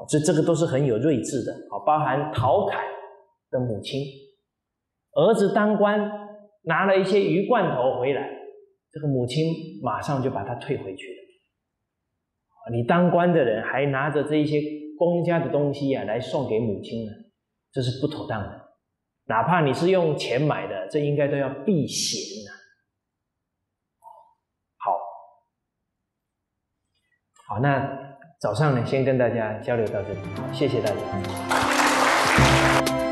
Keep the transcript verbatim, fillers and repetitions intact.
所以这个都是很有睿智的，好，包含陶侃的母亲，儿子当官拿了一些鱼罐头回来，这个母亲马上就把它退回去了。你当官的人还拿着这一些公家的东西啊来送给母亲呢，这是不妥当的。哪怕你是用钱买的，这应该都要避嫌啊。好，好，那早上呢，先跟大家交流到这里，好，谢谢大家。